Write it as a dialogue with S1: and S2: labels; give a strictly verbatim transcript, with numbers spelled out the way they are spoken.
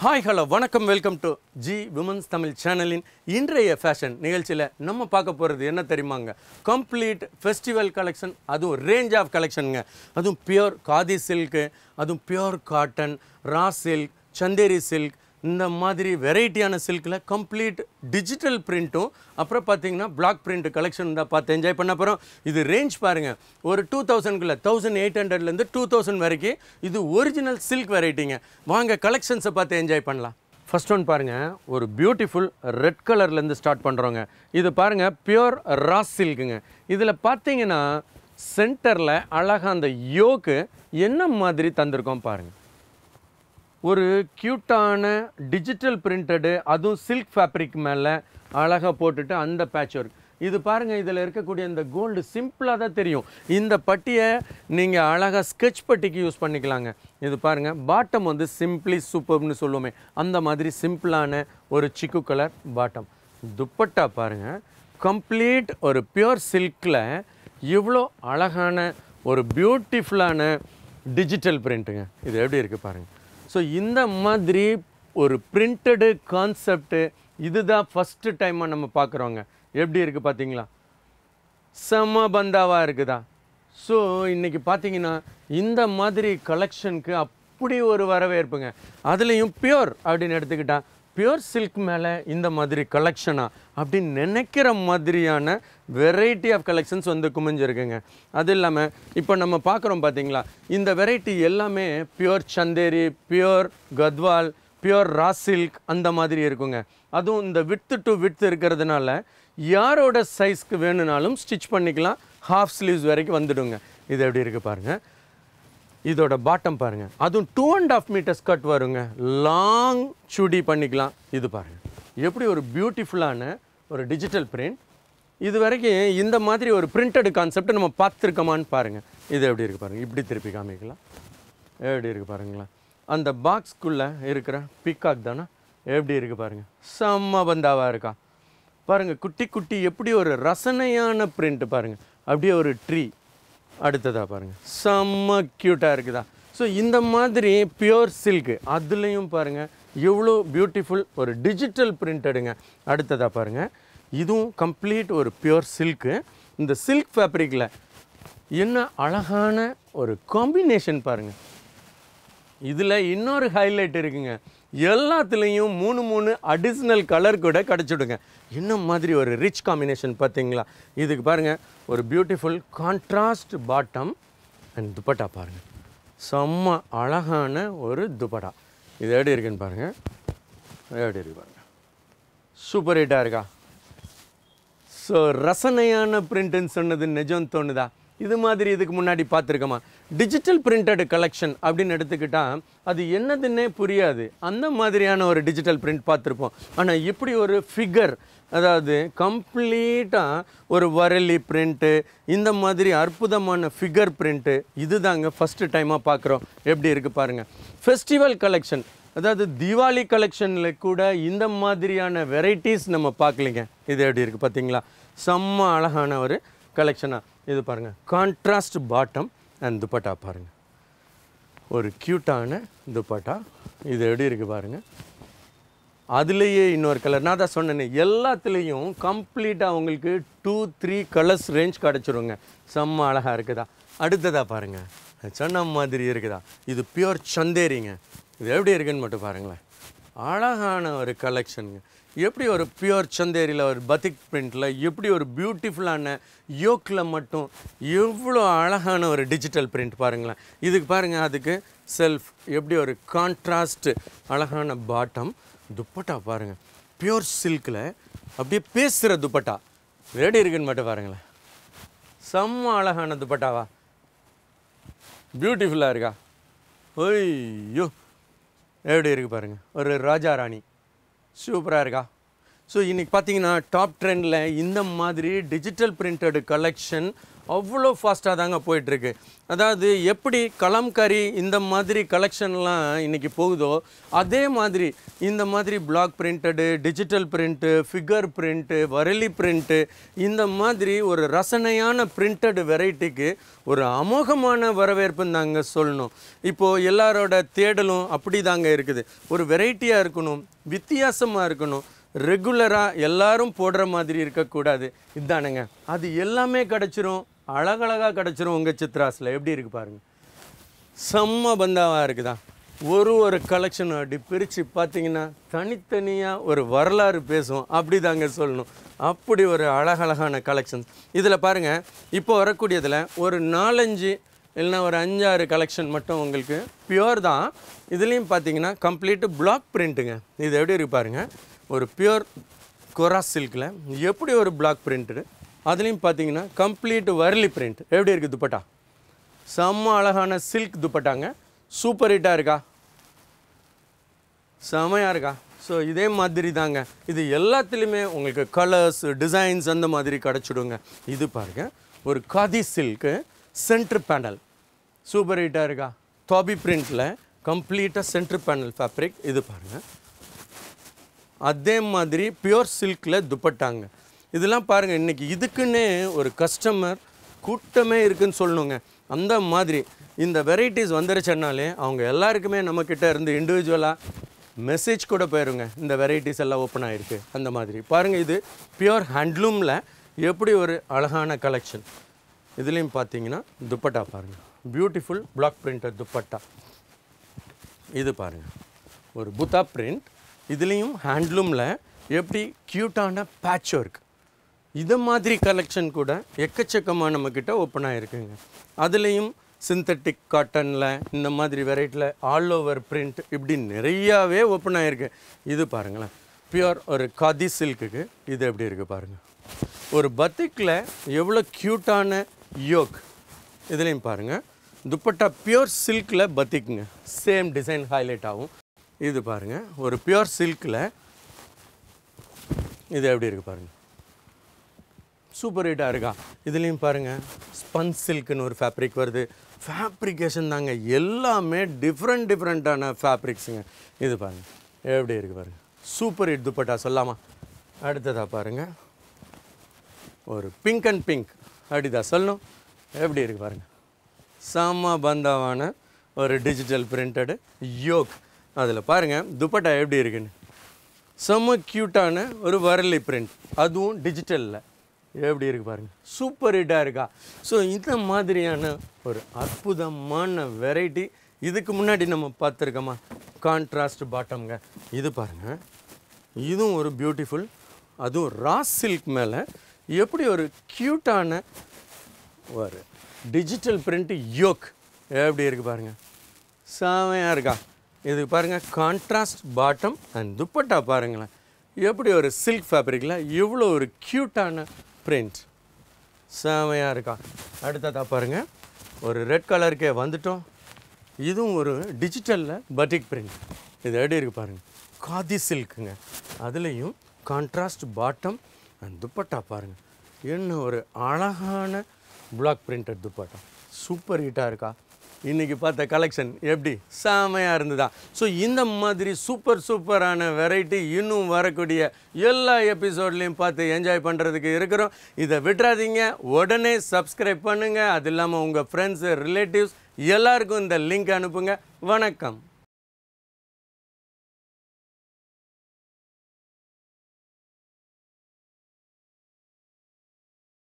S1: Hi hello வணக்கம் welcome to G women's Tamil சேனலின் இன்றைய ஃபேஷன் நிகழ்ச்சியில் நம்ம பார்க்க போகிறது என்ன தெரியுமாங்க, கம்ப்ளீட் ஃபெஸ்டிவல் கலெக்ஷன், அதுவும் ரேஞ்ச் ஆஃப் கலெக்ஷனுங்க. அதுவும் பியோர் காதி சில்க்கு, அதுவும் pure cotton, raw silk, Chanderi silk, இந்த மாதிரி வெரைட்டியான சில்கில் கம்ப்ளீட் டிஜிட்டல் பிரிண்ட்டும் அப்புறம் பார்த்தீங்கன்னா பிளாக் பிரிண்ட் கலெக்ஷன் தான் பார்த்து என்ஜாய் பண்ண போகிறோம். இது ரேஞ்ச் பாருங்கள், ஒரு டூ தௌசண்ட்குள்ளே தௌசண்ட் எயிட் ஹண்ட்ரட்லேருந்து டூ தௌசண்ட் வரைக்கும் இது ஒரிஜினல் சில்க் வெரைட்டிங்க. வாங்க கலெக்ஷன்ஸை பார்த்து என்ஜாய் பண்ணலாம். ஃபர்ஸ்ட் ஒன் பாருங்கள், ஒரு பியூட்டிஃபுல் ரெட் கலர்லேருந்து ஸ்டார்ட் பண்ணுறோங்க. இது பாருங்கள் பியோர் ரா சில்க்குங்க. இதில் பார்த்தீங்கன்னா சென்டரில் அழகாக அந்த யோக்கு என்ன மாதிரி தந்திருக்கோம் பாருங்கள். ஒரு க்யூட்டான டிஜிட்டல் பிரிண்டடு, அதுவும் சில்க் ஃபேப்ரிக் மேலே அழகாக போட்டுட்டு அந்த பேட்ச் ஒர்க். இது பாருங்கள், இதில் இருக்கக்கூடிய இந்த கோல்டு சிம்பிளாக தான் தெரியும். இந்த பட்டியை நீங்கள் அழகாக ஸ்கெட்ச் பட்டிக்கு யூஸ் பண்ணிக்கலாங்க. இது பாருங்கள், பாட்டம் வந்து சிம்பிளி சூப்பர்னு சொல்லுவோமே அந்த மாதிரி சிம்பிளான ஒரு சிக்கு கலர் பாட்டம். துப்பட்டா பாருங்கள், கம்ப்ளீட் ஒரு பியோர் சில்கில் இவ்வளோ அழகான ஒரு பியூட்டிஃபுல்லான டிஜிட்டல் பிரிண்ட்டுங்க. இது எப்படி இருக்குது பாருங்கள். ஸோ இந்த மாதிரி ஒரு பிரிண்டடு கான்செப்டு இதுதான் ஃபஸ்ட்டு டைமாக நம்ம பார்க்குறோங்க. எப்படி இருக்குது பார்த்தீங்களா, செம பந்தாவாக இருக்குதா. ஸோ இன்றைக்கி பார்த்தீங்கன்னா இந்த மாதிரி கலெக்ஷனுக்கு அப்படி ஒரு வரவேற்புங்க. அதுலேயும் பியோர் அப்படின்னு எடுத்துக்கிட்டால் பியோர் சில்க் மேலே இந்த மாதிரி கலெக்ஷனா அப்படின்னு நினைக்கிற மாதிரியான வெரைட்டி ஆஃப் கலெக்ஷன்ஸ் வந்து குமிஞ்சிருக்குங்க. அது இல்லாமல் இப்போ நம்ம பார்க்குறோம் பார்த்தீங்களா, இந்த வெரைட்டி எல்லாமே pure Chanderi, pure Gadwal, pure raw silk அந்த மாதிரி இருக்குங்க. அதுவும் இந்த விட்த்து டு விட்த்து இருக்கிறதுனால யாரோட சைஸ்க்கு வேணுனாலும் ஸ்டிச் பண்ணிக்கலாம். ஹாஃப் ஸ்லீவ்ஸ் வரைக்கும் வந்துடுங்க. இது எப்படி இருக்குது பாருங்கள். இதோட பாட்டம் பாருங்கள், அதுவும் two and half meters cut வருங்க. லாங் சுடி பண்ணிக்கலாம். இது பாருங்கள் எப்படி ஒரு பியூட்டிஃபுல்லான ஒரு டிஜிட்டல் பிரிண்ட். இது வரைக்கும் இந்த மாதிரி ஒரு பிரிண்டட் கான்செப்ட் நம்ம பார்த்துருக்கோமான்னு பாருங்கள். இது எப்படி இருக்குது பாருங்கள். இப்படி திருப்பி காமிக்கலாம். எப்படி இருக்குது பாருங்களா, அந்த பாக்ஸ்க்குள்ளே இருக்கிற பிக்காக் தானே எப்படி இருக்குது பாருங்கள். செம்ம பந்தாவாக இருக்கா பாருங்கள். குட்டி குட்டி எப்படி ஒரு ரசனையான பிரிண்ட் பாருங்கள். அப்படியே ஒரு ட்ரீ. அடுத்ததாக பாருங்கள், செம்ம க்யூட்டாக இருக்குதா. ஸோ இந்த மாதிரி பியோர் சில்க்கு அதுலேயும் பாருங்கள் எவ்வளோ பியூட்டிஃபுல் ஒரு டிஜிட்டல் பிரிண்டடுங்க. அடுத்ததாக பாருங்கள், இதுவும் கம்ப்ளீட் ஒரு பியோர் சில்க்கு. இந்த சில்க் ஃபேப்ரிக்கில் என்ன அழகான ஒரு காம்பினேஷன் பாருங்கள். இதில் இன்னொரு ஹைலைட் இருக்குங்க, எல்லாத்துலேயும் மூணு மூணு அடிஷ்னல் கலர் கூட கிடச்சிடுங்க. இன்னும் மாதிரி ஒரு ரிச் காம்பினேஷன் பார்த்தீங்களா. இதுக்கு பாருங்கள் ஒரு beautiful contrast bottom and dupatta பாருங்கள். செம்ம அழகான ஒரு துப்பட்டா. இது எப்படி இருக்குன்னு பாருங்கள். எப்படி இருக்கு பாருங்கள். சூப்பர் ஹிட்டாக இருக்கா. ஸோ ரசனையான பிரிண்ட்டுன்னு சொன்னது நிஜம் தோணுதா. இது மாதிரி இதுக்கு முன்னாடி பார்த்துருக்கோமா. டிஜிட்டல் பிரிண்டட் கலெக்ஷன் அப்படின்னு எடுத்துக்கிட்டால் அது என்னதுன்னே புரியாது. அந்த மாதிரியான ஒரு டிஜிட்டல் பிரிண்ட் பார்த்துருப்போம். ஆனால் இப்படி ஒரு ஃபிகர், அதாவது கம்ப்ளீட்டாக ஒரு வரலி பிரிண்ட்டு, இந்த மாதிரி அற்புதமான ஃபிகர் பிரிண்ட்டு இது தாங்க ஃபஸ்ட்டு டைமாக பார்க்குறோம். எப்படி இருக்குது பாருங்கள். ஃபெஸ்டிவல் கலெக்ஷன், அதாவது தீபாவளி கலெக்ஷனில் கூட இந்த மாதிரியான வெரைட்டிஸ் நம்ம பார்க்கலிங்க. இது எப்படி இருக்குது பார்த்தீங்களா. செம்ம அழகான ஒரு கலெக்ஷனாக. இது பாருங்கள், கான்ட்ராஸ்ட் பாட்டம் அண்ட் துப்பட்டா பாருங்கள். ஒரு க்யூட்டான துப்பட்டா. இது எப்படி இருக்குது பாருங்கள். அதுலேயே இன்னொரு கலர், நான் தான் சொன்னேனே எல்லாத்துலேயும் கம்ப்ளீட்டாக உங்களுக்கு டூ த்ரீ கலர்ஸ் ரேஞ்ச் கிடச்சிருங்க. செம்ம அழகாக இருக்குதா. அடுத்ததாக பாருங்கள், சொன்ன மாதிரி இருக்குதா. இது பியோர் சந்தேரிங்க. இது எப்படி இருக்குன்னு மட்டும் பாருங்களேன். அழகான ஒரு கலெக்ஷனுங்க. எப்படி ஒரு பியோர் சந்தேரியில் ஒரு பத்திக் பிரிண்டில் எப்படி ஒரு பியூட்டிஃபுல்லான யோக்கில் மட்டும் எவ்வளோ அழகான ஒரு டிஜிட்டல் பிரிண்ட் பாருங்களேன். இதுக்கு பாருங்கள், அதுக்கு செல்ஃப் எப்படி ஒரு கான்ட்ராஸ்ட் அழகான பாட்டம். துப்பட்டா பாருங்கள், பியோர் சில்கில் அப்படியே பேசுகிற துப்பட்டா. எப்படி இருக்குன்னு மட்டும் பாருங்களேன். செம்ம அழகான துப்பட்டாவா, பியூட்டிஃபுல்லாக இருக்கா. ஓய்யோ எப்படி இருக்குது பாருங்கள். ஒரு ராஜா ராணி சூப்பராக இருக்கா. ஸோ இன்றைக்கி பார்த்தீங்கன்னா டாப் ட்ரெண்டில் இந்த மாதிரி டிஜிட்டல் பிரிண்டடு கலெக்ஷன், அவ்வளோ ஃபாஸ்ட்டாக தாங்க போயிட்டுருக்கு. அதாவது எப்படி கலம்கரி இந்த மாதிரி கலெக்ஷன்லாம் இன்றைக்கி போகுதோ அதே மாதிரி இந்த மாதிரி block printed, digital print, figure print, Warli print, இந்த மாதிரி ஒரு ரசனையான பிரிண்டடு வெரைட்டிக்கு ஒரு அமோகமான வரவேற்புன்னு தாங்க சொல்லணும். இப்போது எல்லாரோட தேடலும் அப்படி தாங்க இருக்குது. ஒரு வெரைட்டியாக இருக்கணும், வித்தியாசமாக இருக்கணும், ரெகுலராக எல்லாரும் போடுற மாதிரி இருக்கக்கூடாது. இதுதானுங்க, அது எல்லாமே கிடச்சிரும், அழகழகாக கிடச்சிரும் உங்கள் சித்ராஸில். எப்படி இருக்குது பாருங்கள், செம்ம பந்தாவாக இருக்குதா. ஒரு ஒரு கலெக்ஷன் அப்படி பிரித்து பார்த்தீங்கன்னா தனித்தனியாக ஒரு வரலாறு பேசும், அப்படி தாங்க சொல்லணும். அப்படி ஒரு அழகழகான கலெக்ஷன்ஸ் இதில் பாருங்கள். இப்போ வரக்கூடியதில் ஒரு நாலஞ்சு இல்லைனா ஒரு அஞ்சாறு கலெக்ஷன் மட்டும் உங்களுக்கு பியூர் தான். இதுலேயும் பார்த்தீங்கன்னா கம்ப்ளீட்டு பிளாக் பிரிண்ட்டுங்க. இது எப்படி இருக்கு பாருங்கள், ஒரு பியூர் கொரா சில்கில் எப்படி ஒரு பிளாக் பிரிண்ட்டு, அதுலேயும் பார்த்தீங்கன்னா கம்ப்ளீட் வரலி பிரிண்ட். எப்படி இருக்குது துப்பட்டா, செம்ம அழகான சில்க் துப்பட்டாங்க. சூப்பர் ஹிட்டாக இருக்கா, செமையாக இருக்கா. ஸோ இதே மாதிரி தாங்க இது எல்லாத்துலேயுமே உங்களுக்கு கலர்ஸ், டிசைன்ஸ் அந்த மாதிரி கிடச்சிடுங்க. இது பாருங்கள், ஒரு khadi silk centre panel, super ஹிட்டாக இருக்கா. தாபி பிரிண்டில் கம்ப்ளீட்டாக சென்ட்ரு பேனல் ஃபேப்ரிக். இது பாருங்கள், அதே மாதிரி பியூர் சில்கில் துப்பட்டாங்க. இதெல்லாம் பாருங்கள், இன்றைக்கி இதுக்குன்னே ஒரு கஸ்டமர் கூட்டமே இருக்குதுன்னு சொல்லணுங்க. அந்த மாதிரி இந்த வெரைட்டிஸ் வந்துருச்சுனாலே அவங்க எல்லாருக்குமே நம்மக்கிட்ட இருந்து இண்டிவிஜுவலாக மெசேஜ் கூட போயிருங்க, இந்த வெரைட்டிஸ் எல்லாம் ஓப்பன் ஆகிருக்கு அந்த மாதிரி. பாருங்கள், இது பியூர் ஹேண்ட்லூமில் எப்படி ஒரு அழகான கலெக்ஷன். இதுலேயும் பார்த்தீங்கன்னா துப்பட்டா பாருங்கள், பியூட்டிஃபுல் பிளாக் பிரிண்டட் துப்பட்டா. இது பாருங்கள், ஒரு புத்தா பிரிண்ட். இதுலேயும் ஹேண்ட்லூமில் எப்படி க்யூட்டான பேட்ச் ஒர்க், இது மாதிரி கலெக்ஷன் கூட எக்கச்சக்கமாக நம்மக்கிட்ட ஓப்பன் ஆகிருக்குங்க. அதுலேயும் சிந்தட்டிக் காட்டனில் இந்த மாதிரி வெரைட்டியில் ஆல் ஓவர் பிரிண்ட் இப்படி நிறையாவே ஓப்பன் ஆகிருக்கு. இது பாருங்களேன், பியூர் ஒரு காதி சில்க்குக்கு இது எப்படி இருக்குது பாருங்கள். ஒரு பத்திக்கில் எவ்வளோ க்யூட்டான யோக். இதுலேயும் பாருங்கள், துப்பட்டா பியூர் சில்கில் பத்திக்குங்க, சேம் டிசைன் ஹைலைட் ஆகும். இது பாருங்கள், ஒரு பியூர் சில்கில் இது எப்படி இருக்குது பாருங்கள், சூப்பர் ஹிட்டாக இருக்கா. இதுலேயும் பாருங்கள், ஸ்பன் சில்க்குன்னு ஒரு ஃபேப்ரிக் வருது. ஃபேப்ரிகேஷன் தாங்க எல்லாமே டிஃப்ரெண்ட் டிஃப்ரெண்ட்டான ஃபேப்ரிக்ஸுங்க. இது பாருங்கள் எப்படி இருக்குது பாருங்கள், சூப்பர் ஹிட் துப்பட்டா சொல்லாமா. அடுத்ததாக பாருங்கள், ஒரு பிங்க் அண்ட் பிங்க் அப்படிதான் சொல்லணும். எப்படி இருக்குது பாருங்கள், செம்ம பந்தாவான ஒரு டிஜிட்டல் பிரிண்டடு யோக். அதில் பாருங்கள் துப்பட்டா எப்படி இருக்குன்னு, செம்ம க்யூட்டான ஒரு வரலி பிரிண்ட், அதுவும் டிஜிட்டலில் எப்படி இருக்குது பாருங்கள், சூப்பர் ஹிட்டாக இருக்கா. ஸோ இந்த மாதிரியான ஒரு அற்புதமான வெரைட்டி இதுக்கு முன்னாடி நம்ம பார்த்துருக்கோமா. கான்ட்ராஸ்ட் பாட்டம்ங்க. இது பாருங்கள், இதுவும் ஒரு பியூட்டிஃபுல், அதுவும் ரா சில்க் மேலே எப்படி ஒரு க்யூட்டான ஒரு டிஜிட்டல் பிரிண்ட் யோக் எப்படி இருக்குது பாருங்கள், செமையாக இருக்கா. இது பாருங்கள், கான்ட்ராஸ்ட் பாட்டம் அண்ட் துப்பட்டா பாருங்களேன், எப்படி ஒரு சில்க் ஃபேப்ரிக்கில் இவ்வளோ ஒரு க்யூட்டான பிரிண்ட், செமையாக இருக்கா. அடுத்ததாக பாருங்கள், ஒரு ரெட் கலருக்கே வந்துட்டோம். இதுவும் ஒரு டிஜிட்டலில் பட்டிக் பிரிண்ட். இது எப்படி இருக்குது பாருங்கள், காதி சில்க்குங்க. அதுலேயும் கான்ட்ராஸ்ட் பாட்டம் அண்ட் துப்பட்டா பாருங்கள், என்ன ஒரு அழகான பிளாக் பிரிண்டட் துப்பட்டா, சூப்பர் ஹிட்டாக இருக்கா. இன்றைக்கி பார்த்த கலெக்ஷன் எப்படி செமையாக இருந்ததா. ஸோ இந்த மாதிரி சூப்பர் சூப்பரான வெரைட்டி இன்னும் வரக்கூடிய எல்லா எபிசோட்லேயும் பார்த்து என்ஜாய் பண்ணுறதுக்கு இருக்கிறோம். இதை விட்டுறாதீங்க, உடனே சப்ஸ்கிரைப் பண்ணுங்கள். அது இல்லாமல் உங்கள் ஃப்ரெண்ட்ஸு, ரிலேட்டிவ்ஸ் எல்லாருக்கும் இந்த லிங்க் அனுப்புங்க. வணக்கம்.